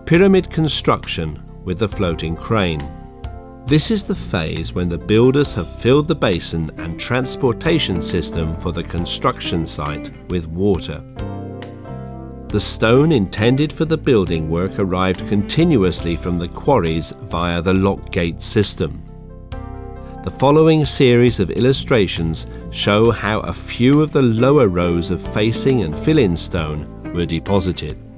Pyramid construction with the floating crane. This is the phase when the builders have filled the basin and transportation system for the construction site with water. The stone intended for the building work arrived continuously from the quarries via the lock gate system. The following series of illustrations show how a few of the lower rows of facing and fill-in stone were deposited.